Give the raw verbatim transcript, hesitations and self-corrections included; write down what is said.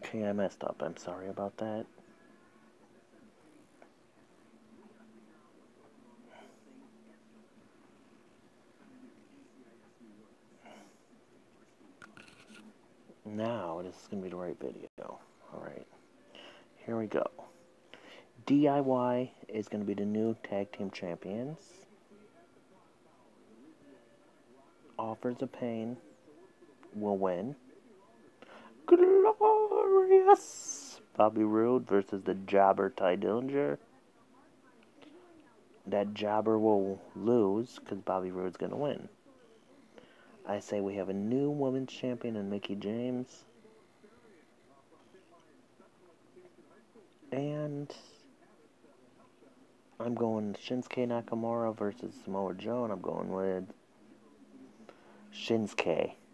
Okay, I messed up. I'm sorry about that. Now, this is going to be the right video. Alright, here we go. D I Y is going to be the new tag team champions. Authors of Pain will win. Glorious! Bobby Roode versus the Jobber Ty Dillinger. That Jobber will lose because Bobby Roode's going to win. I say we have a new women's champion in Mickie James. And I'm going Shinsuke Nakamura versus Samoa Joe, and I'm going with Shinsuke.